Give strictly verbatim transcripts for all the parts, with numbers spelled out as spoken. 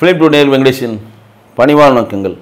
Film to நேல் Venkatesan பணிவான வணக்கங்கள்.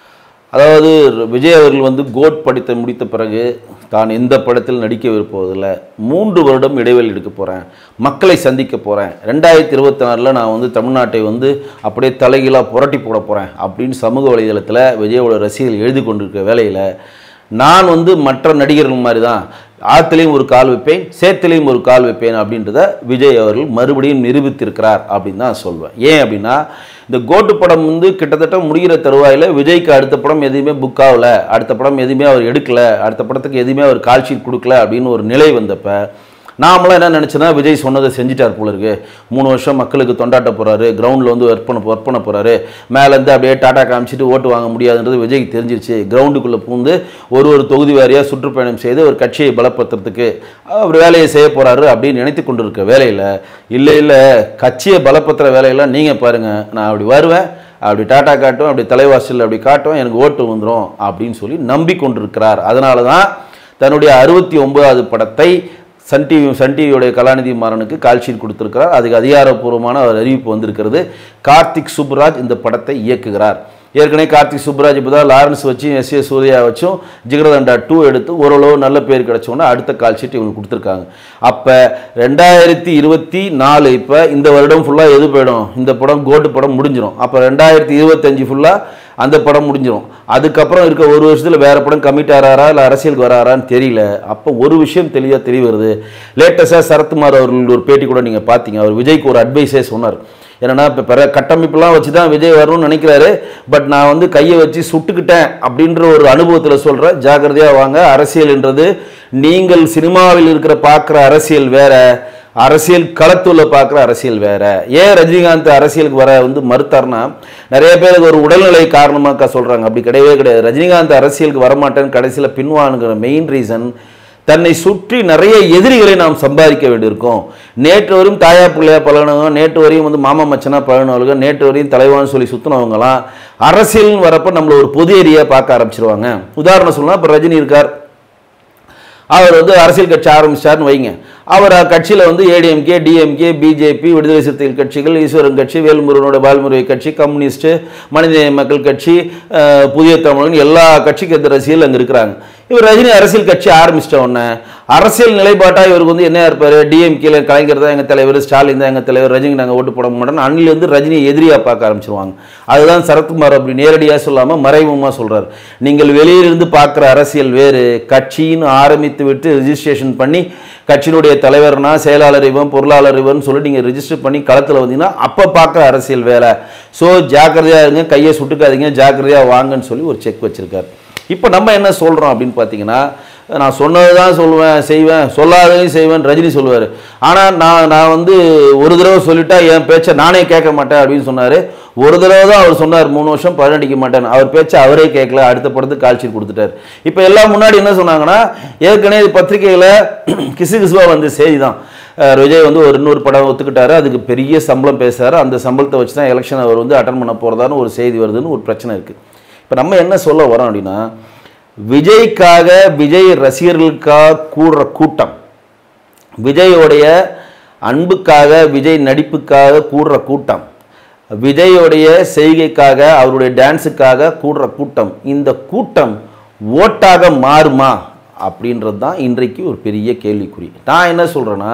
அதாவது விஜய் அவர்கள் வந்து கோட் படித்த முடித்த பிறகு தான் எந்த படத்தில் நடிக்க விருப்பதில்லை, மூன்று வருடம் இடைவெளி எடுக்க போகிறேன், மக்களை சந்திக்க போகிறேன், ரெண்டாயிரத்தி இருபத்தி நாலில் நான் வந்து தமிழ்நாட்டை வந்து அப்படியே தலைகீழாக புரட்டி போட போகிறேன் அப்படின்னு சமூக வலைதளத்தில் விஜயோட ரசிகர்கள் எழுதி கொண்டிருக்க வேலையில் நான் வந்து மற்ற நடிகர்கள் மாதிரி தான் ஆற்றுலையும் ஒரு கால் வைப்பேன், சேத்துலையும் ஒரு கால் வைப்பேன் அப்படின்றத விஜய் அவர்கள் மறுபடியும் நிரூபித்திருக்கிறார் அப்படின்னு தான் சொல்வேன். ஏன் அப்படின்னா, இந்த கோட்டு படம் வந்து கிட்டத்தட்ட முடிகிற தருவாயில் விஜய்க்கு அடுத்த படம் எதுவுமே புக் ஆகலை, அடுத்த படம் எதுவுமே அவர் எடுக்கலை, அடுத்த படத்துக்கு எதுவுமே அவர் கால் ஷீட் கொடுக்கல அப்படின்னு ஒரு நிலை வந்தப்போ நாமளாம் என்ன நினச்சோன்னா, விஜய் சொன்னதை செஞ்சிட்டார் போல இருக்கு, மூணு வருஷம் மக்களுக்கு தொண்டாட்ட போகிறாரு, கிரவுண்டில் வந்து ஒர்க் பண்ண ஒர்க் பண்ண போகிறாரு, மேலேருந்து அப்படியே டாட்டா காமிச்சிட்டு ஓட்டு வாங்க முடியாதுன்றது விஜய்க்கு தெரிஞ்சிருச்சு, கிரவுண்டுக்குள்ளே பூந்து ஒரு ஒரு தொகுதி வாரியாக சுற்றுப்பயணம் செய்து ஒரு கட்சியை பலப்படுத்துறதுக்கு அவர் வேலையை செய்ய போகிறாரு அப்படின்னு நினைத்து கொண்டு இருக்க வேலையில், இல்லை இல்லை கட்சியை பலப்படுத்துகிற வேலையெல்லாம் நீங்கள் பாருங்கள், நான் அப்படி வருவேன், அப்படி டாட்டா காட்டும், அப்படி தலைவாசல் அப்படி காட்டும், எனக்கு ஓட்டு வந்துடும் அப்படின்னு சொல்லி நம்பிக்கொண்டிருக்கிறார். அதனால தான் தன்னுடைய அறுபத்தி ஒன்பதாவது படத்தை சன் டிவி சன் டிவியோடைய கலாநிதி மாறனுக்கு கால்ஷீட் கொடுத்திருக்கிறார். அதுக்கு அதிகாரப்பூர்வமான ஒரு அறிவிப்பு வந்திருக்கிறது. கார்த்திக் சுப்புராஜ் இந்த படத்தை இயக்குகிறார். ஏற்கனவே கார்த்திக் சுப்புராஜ் இப்போ தான் லாரன்ஸ் வச்சு எஸ் ஏ சூர்யா வச்சும் ஜிகர்தண்டா டூ எடுத்து ஓரளவு நல்ல பேர் கிடச்சோன்னா அடுத்த கால்ஷீட் இவங்க கொடுத்துருக்காங்க. அப்போ ரெண்டாயிரத்தி இருபத்தி நாலு இப்போ இந்த வருடம் ஃபுல்லாக எது போயிடும், இந்த படம் கோட்டு படம் முடிஞ்சிடும். அப்போ ரெண்டாயிரத்தி இருபத்தஞ்சு ஃபுல்லாக அந்த படம் முடிஞ்சிடும். அதுக்கப்புறம் இருக்க ஒரு வருஷத்தில் வேறு படம் கமிட் ஆகிறாரா இல்லை அரசியலுக்கு வராரான்னு தெரியல. அப்போ ஒரு விஷயம் தெளிவாக தெரிய வருது. லேட்டஸ்ட்டாக சரத்குமார் அவர்கள் ஒரு பேட்டி கூட நீங்கள் பார்த்தீங்க, அவர் விஜய்க்கு ஒரு அட்வைஸே சொன்னார். என்னென்னா, இப்போ பிற கட்டமைப்புலாம் வச்சு தான் விஜய் வரணும்னு நினைக்கிறாரு, பட் நான் வந்து கையை வச்சு சுட்டுக்கிட்டேன் அப்படின்ற ஒரு அனுபவத்தில் சொல்கிறேன், ஜாக்கிரதையாக வாங்க. அரசியல்ன்றது நீங்கள் சினிமாவில் இருக்கிற பார்க்குற அரசியல் வேற, அரசியல் களத்துல பார்க்குற அரசியல் வேற. ஏன் ரஜினிகாந்த் அரசியலுக்கு வர வந்து மறுத்தார்னா, நிறைய பேருக்கு ஒரு உடல்நிலை காரணமாக சொல்கிறாங்க. அப்படி கிடையவே கிடையாது. ரஜினிகாந்த் அரசியலுக்கு வரமாட்டேன்னு கடைசியில் பின்வாங்குகிற மெயின் ரீசன், தன்னை சுற்றி நிறைய எதிரிகளை நாம் சம்பாதிக்க வேண்டியிருக்கும். நேற்று வரையும் தாயா பிள்ளையா பழகினவங்க, நேற்று வரையும் வந்து மாமா மச்சனா பழகினவங்க, நேற்று வரையும் தலைவான்னு சொல்லி சுற்றினவங்களாம் அரசியல்னு வரப்போ நம்மளை ஒரு பொது ஏரியா பார்க்க ஆரம்பிச்சிருவாங்க. உதாரணம் சொல்லலாம், இப்போ ரஜினி இருக்கார், அவர் வந்து அரசியல் கட்சி ஆரம்பிச்சார்னு வைங்க, அவர் கட்சியில் வந்து ஏடிஎம்கே, டிஎம்கே, பிஜேபி, விடுதலை சிறுத்தைகள் கட்சிகள், ஈஸ்வரன் கட்சி, வேல்முருகனோட பால்முருகை கட்சி, கம்யூனிஸ்ட்டு, மனித மக்கள் கட்சி, புதிய தமிழன், எல்லா கட்சிக்கு எந்த ரசிகர்கள் அங்கே இருக்கிறாங்க. இவர் ரஜினி அரசியல் கட்சி ஆரம்பிச்சிட்ட உடனே அரசியல் நிலைப்பாட்டாக இவருக்கு வந்து என்ன இருப்பார், டிஎம்கேல கலைஞர் தான் எங்கள் தலைவர், ஸ்டாலின் தான் எங்கள் தலைவர், ரஜினி நாங்கள் ஓட்டு போட மாட்டோம்னு அன்னிலேருந்து ரஜினியை எதிரியாக பார்க்க ஆரம்பிச்சிருவாங்க. அதுதான் சரத்குமார் அப்படி நேரடியாக சொல்லாமல் மறைமுகமாக சொல்கிறார். நீங்கள் வெளியிலிருந்து பார்க்குற அரசியல் வேறு, கட்சின்னு ஆரம்பித்து விட்டு ரிஜிஸ்ட்ரேஷன் பண்ணி கட்சியினுடைய தலைவர்னா செயலாளர் இவன், பொருளாளர் இவன் சொல்லி நீங்கள் ரிஜிஸ்டர் பண்ணி களத்தில் வந்தீங்கன்னா அப்போ பார்க்குற அரசியல் வேலை. ஸோ ஜாக்கிரதையாக இருங்க, கையை சுட்டுக்காதீங்க, ஜாக்கிரதையாக வாங்கன்னு சொல்லி ஒரு செக் வச்சுருக்கார். இப்போ நம்ம என்ன சொல்கிறோம் அப்படின்னு பார்த்தீங்கன்னா, நான் சொன்னது தான் சொல்லுவேன் செய்வேன், சொல்லாததையும் செய்வேன் ரஜினி சொல்லுவார். ஆனால் நான் நான் வந்து ஒரு தடவை சொல்லிட்டா என் பேச்சை நானே கேட்க மாட்டேன் அப்படின்னு சொன்னார். ஒரு தடவை தான் அவர் சொன்னார், மூணு வருஷம் பழனிக்க மாட்டேன், அவர் பேச்சை அவரே கேட்கல, அடுத்த படத்துக்கு கால்ஷீட் கொடுத்துட்டார். இப்போ எல்லாம் முன்னாடி என்ன சொன்னாங்கன்னா, ஏற்கனவே பத்திரிகையில் கிசு கிசுவாக வந்து செய்தி தான், விஜய் வந்து ஒரு இன்னொரு படம் ஒத்துக்கிட்டாரு, அதுக்கு பெரிய சம்பளம் பேசுகிறாரு, அந்த சம்பளத்தை வச்சு தான் எலெக்ஷன் அவர் வந்து அட்டன் பண்ண போகிறதான்னு ஒரு செய்தி வருதுன்னு ஒரு பிரச்சனை இருக்குது. இப்போ நம்ம என்ன சொல்ல வரோம் அப்படின்னா, விஜய்க்காக, விஜய் ரசிகர்களுக்காக கூடுற கூட்டம், விஜயோடைய அன்புக்காக, விஜய் நடிப்புக்காக கூடுற கூட்டம், விஜயோடைய செய்கைக்காக, அவருடைய டான்ஸுக்காக கூடுற கூட்டம், இந்த கூட்டம் ஓட்டாக மாறுமா அப்படின்றது தான் இன்றைக்கு ஒரு பெரிய கேள்விக்குறி. நான் என்ன சொல்கிறேன்னா,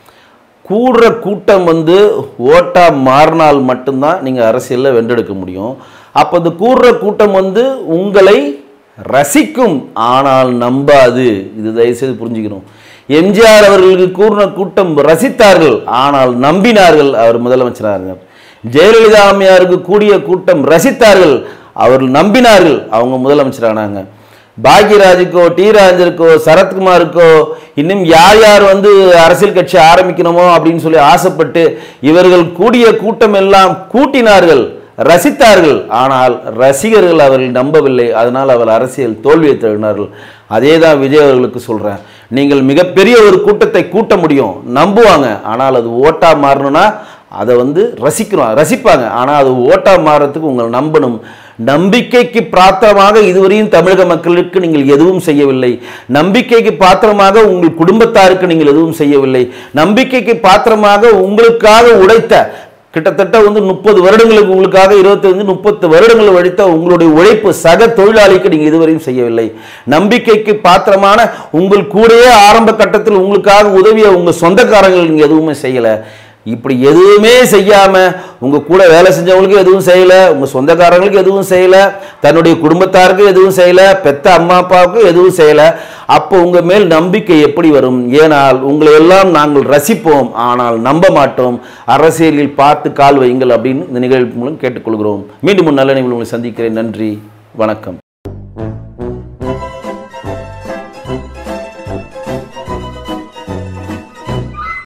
கூடுற கூட்டம் வந்து ஓட்டாக மாறினால் மட்டும்தான் நீங்கள் அரசியலில் வென்றெடுக்க முடியும். அப்போ இந்த கூடுற கூட்டம் வந்து உங்களை ரசிக்கும், ஆனால் நம்பாது. இது தயவுசெய்து புரிஞ்சுக்கணும். எம்ஜிஆர் அவர்களுக்கு கூறின கூட்டம் ரசித்தார்கள், ஆனால் நம்பினார்கள், அவர் முதலமைச்சராக. ஜெயலலிதா அம்மையாருக்கு கூடிய கூட்டம் ரசித்தார்கள், அவர்கள் நம்பினார்கள், அவங்க முதலமைச்சரானாங்க. பாக்யராஜுக்கோ, டி ராஜருக்கோ, சரத்குமாருக்கோ, இன்னும் யார் யார் வந்து அரசியல் கட்சி ஆரம்பிக்கணுமோ அப்படின்னு சொல்லி ஆசைப்பட்டு இவர்கள் கூடிய கூட்டம் எல்லாம் கூட்டினார்கள், ரசித்தார்கள், ஆனால் ரசிகர்கள் அவர்கள் நம்பவில்லை, அதனால் அவர் அரசியல் தோல்வியை தழுவினார்கள். அதே தான் விஜய் அவர்களுக்கு சொல்கிறேன். நீங்கள் மிகப்பெரிய ஒரு கூட்டத்தை கூட்ட முடியும், நம்புவாங்க, ஆனால் அது ஓட்டா மாறணும்னா அதை வந்து ரசிக்கிறோம், ரசிப்பாங்க, ஆனால் அது ஓட்டா மாறத்துக்கு உங்கள் நம்பணும். நம்பிக்கைக்கு பாத்திரமாக இதுவரையும் தமிழக மக்களுக்கு நீங்கள் எதுவும் செய்யவில்லை, நம்பிக்கைக்கு பாத்திரமாக உங்கள் குடும்பத்தாருக்கு நீங்கள் எதுவும் செய்யவில்லை, நம்பிக்கைக்கு பாத்திரமாக உங்களுக்காக உழைத்த கிட்டத்தட்ட வந்து முப்பது வருடங்களுக்கு உங்களுக்காக இருபத்தைந்து முப்பத்து வருடங்கள் வழித்த உங்களுடைய உழைப்பு சக தொழிலாளிக்கு நீங்கள் இதுவரையும் செய்யவில்லை. நம்பிக்கைக்கு பாத்திரமான உங்கள் கூடயே ஆரம்ப கட்டத்தில் உங்களுக்காக உதவிய உங்கள் சொந்தக்காரங்கள் நீங்கள் எதுவுமே செய்யலை. இப்படி எதுவுமே செய்யாமல் உங்கள் கூட வேலை செஞ்சவங்களுக்கு எதுவும் செய்யலை, உங்கள் சொந்தக்காரங்களுக்கு எதுவும் செய்யலை, தன்னுடைய குடும்பத்தாருக்கு எதுவும் செய்யலை, பெத்த அம்மா அப்பாவுக்கு எதுவும் செய்யலை. அப்போ உங்கள் மேல் நம்பிக்கை எப்படி வரும்? ஏனால் உங்களை எல்லாம் நாங்கள் ரசிப்போம், ஆனால் நம்ப மாட்டோம். அரசியலில் பார்த்து கால் வையுங்கள் அப்படின்னு இந்த நிகழ்வு மூலம் கேட்டுக்கொள்கிறோம். மீண்டும் நல்ல நிகழ்வு உங்களை சந்திக்கிறேன். நன்றி, வணக்கம்.